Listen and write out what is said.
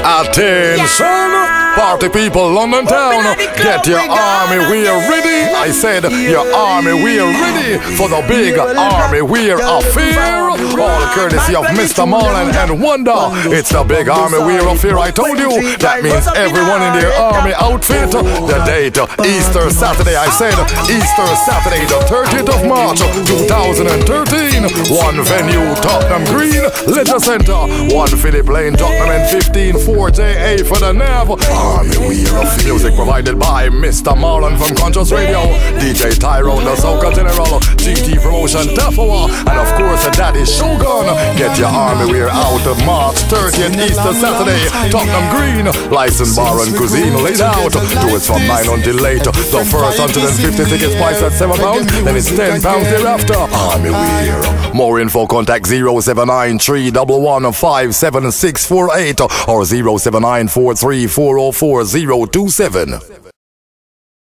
Attention, party people, London town, get your army wear ready. I said your army wear ready for the big army wear affair. All courtesy of Mr. Marlon and Wonder. It's the big army wear affair. I told you that means everyone in their army outfit. The date, Easter Saturday. I said Easter Saturday, the 30th of March 2013. One venue, Tottenham Green Leisure Centre. 1 Philip Lane, Tottenham, and 154JA for the NAV. Army wear of music provided by Mr. Marlon from Conscious Radio, DJ Tyrone, the Soca General, GT Promotion, Tafawa, and of course Daddy Shogun. Get your army wear out March 30th, Easter Saturday, Tottenham Green. Licensed bar and cuisine laid out. Do it from 9 until late. The first 150 tickets priced at £7, then it's £10 thereafter. Army wear. More info, contact 07931157648 or 07943404027.